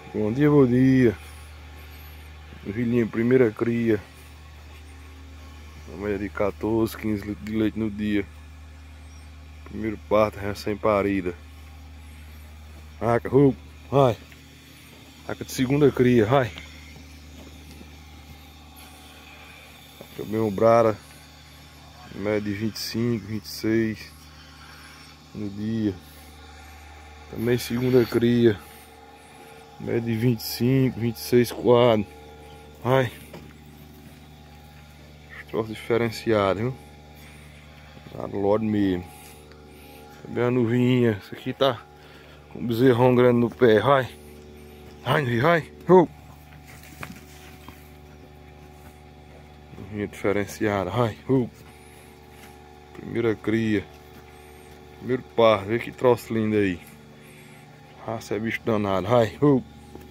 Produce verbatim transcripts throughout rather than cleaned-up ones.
Bom dia, bom dia. Filhinha, primeira cria. Uma média de quatorze, quinze litros de leite no dia. Primeiro parto, recém-parida. Raca, roupa, vai. Raca de segunda cria, vai. Raca bem obrada. Média de vinte e cinco, vinte e seis no dia. Também segunda cria. Média de vinte e cinco, vinte e seis quadros. Vai. Troço diferenciado, viu? Tá do lado mesmo. Também a nuvinha. Esse aqui tá com um bezerrão grande no pé. Vai. Vai, vai. Uh. Nuvinha diferenciada. Vai. Uh. Primeira cria. Primeiro par. Vê que troço lindo aí. Raça é bicho danado. Vai. Uh.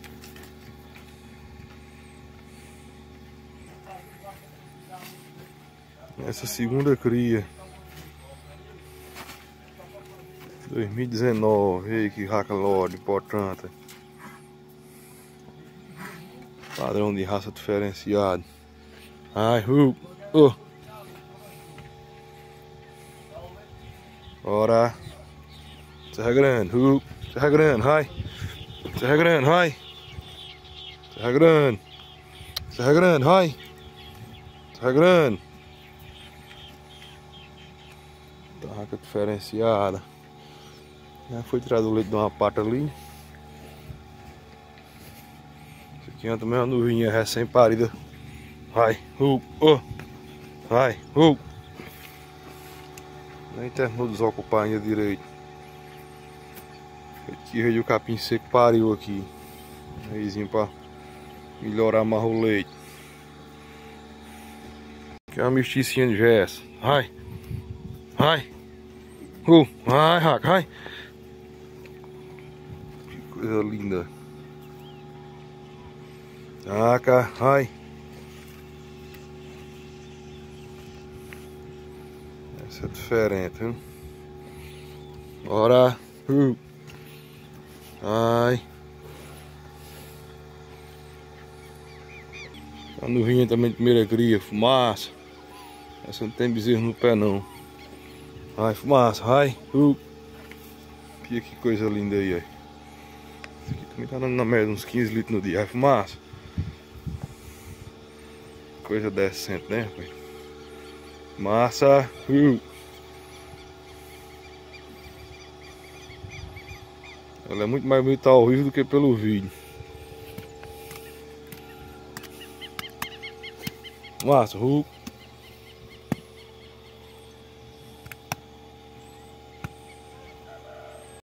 Essa segunda cria. dois mil e dezenove. Ei, que raca lord importante. Padrão de raça diferenciado. Ai, uh, uh. Bora. Serra Grande, uh. Serra Grande, vai. Serra Grande, vai. Serra Grande. Serra Grande, vai. Serra Grande. Tá raca diferenciada. Já foi tirado o leite de uma pata ali. Esse aqui é também uma nuvinha recém-parida. Vai, uh, uh. Vai, uh. Nem terminou de desocupar ainda direito. Aqui o capim seco pariu aqui. Reizinho pra melhorar mais o leite. Aqui é uma mesticinha de gesso. Vai, vai, uh, vai, raca, vai. Que coisa linda. Raca, vai. Essa é diferente, viu? Bora. Uh. Ai. A nuvinha também de primeira cria, fumaça. Essa não tem bezerro no pé não. Vai, fumaça, vai. Uh. Que coisa linda aí, ó. Esse aqui também tá na média uns quinze litros no dia. Vai, fumaça. Coisa decente, né, pai? Massa. Uh. Ela é muito mais bonita ao vivo do que pelo vídeo. Massa. Uh.